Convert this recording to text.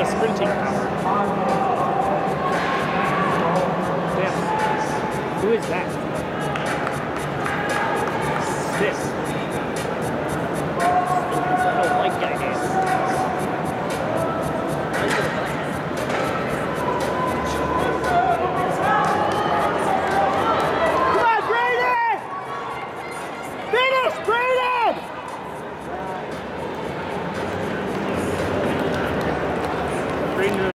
sprinting power. Damn. Who is that? This. I don't like that game. Come on, Brayden! Finish, Brayden! Brayden